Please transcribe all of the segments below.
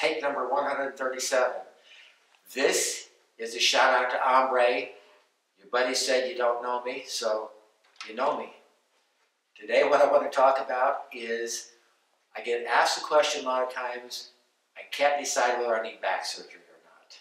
take number 137. This is a shout out to Ombre. Your buddy said you don't know me, so you know me. Today what I want to talk about is, I get asked the question a lot of times, I can't decide whether I need back surgery or not.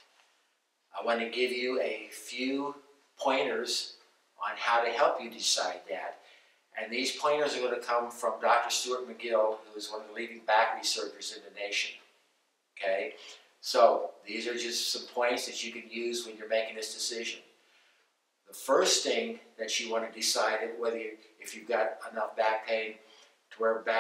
I want to give you a few pointers on how to help you decide that. And these pointers are going to come from Dr. Stuart McGill, who is one of the leading back researchers in the nation. Okay? So these are just some points that you can use when you're making this decision. The first thing that you want to decide whether if you've got enough back pain to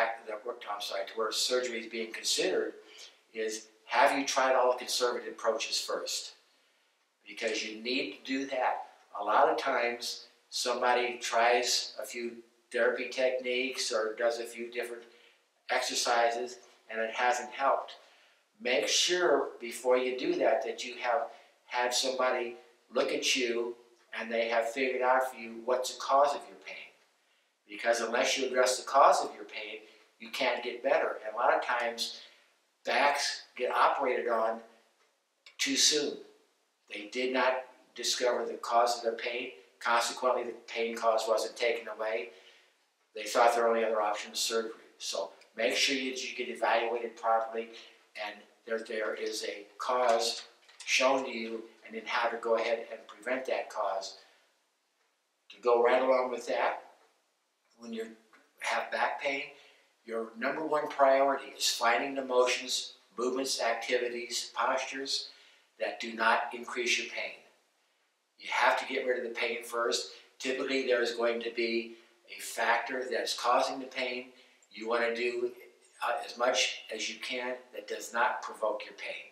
where surgery is being considered is, have you tried all the conservative approaches first? Because you need to do that. A lot of times somebody tries a few therapy techniques or does a few different exercises and it hasn't helped. Make sure before you do that that you have had somebody look at you and they have figured out for you what's the cause of your pain. Because unless you address the cause of your pain, you can't get better. And a lot of times, backs get operated on too soon. They did not discover the cause of their pain. Consequently, the pain cause wasn't taken away. They thought their only other option was surgery. So make sure that you get evaluated properly and there is a cause shown to you, and then how to go ahead and prevent that cause. To go right along with that, when you have back pain, your number one priority is finding the motions, movements, activities, postures that do not increase your pain. You have to get rid of the pain first. Typically, there is going to be a factor that's causing the pain. You want to do as much as you can that does not provoke your pain.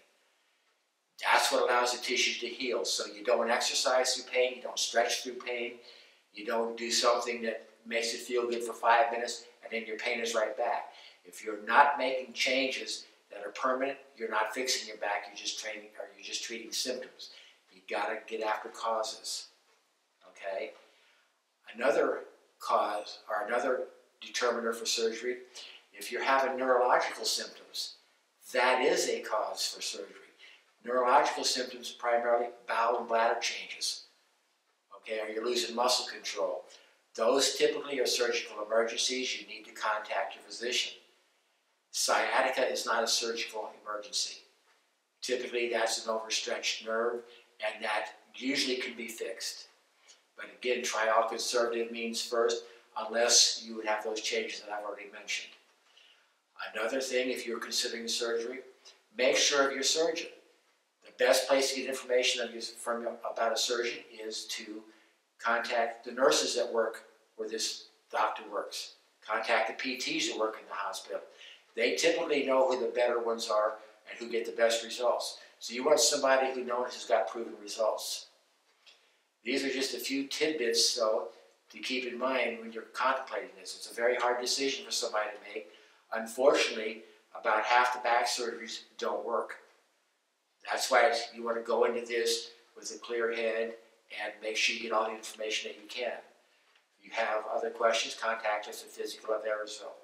That's what allows the tissue to heal. So you don't exercise through pain, you don't stretch through pain, you don't do something that makes it feel good for 5 minutes and then your pain is right back. If you're not making changes that are permanent, you're not fixing your back, you're just treating symptoms. You gotta get after causes, okay? Another cause, or another determiner for surgery, if you're having neurological symptoms, that is a cause for surgery. Neurological symptoms, primarily bowel and bladder changes, okay, or you're losing muscle control. Those typically are surgical emergencies. You need to contact your physician. Sciatica is not a surgical emergency. Typically, that's an overstretched nerve, and that usually can be fixed. But again, try all conservative means first, unless you would have those changes that I've already mentioned. Another thing, if you're considering surgery, make sure of your surgeon. The best place to get information about a surgeon is to contact the nurses that work where this doctor works. Contact the PTs who work in the hospital. They typically know who the better ones are and who get the best results. So you want somebody who knows has got proven results. These are just a few tidbits, though, to keep in mind when you're contemplating this. It's a very hard decision for somebody to make. Unfortunately, about half the back surgeries don't work. That's why you want to go into this with a clear head and make sure you get all the information that you can. If you have other questions, contact us at Physical of Arizona.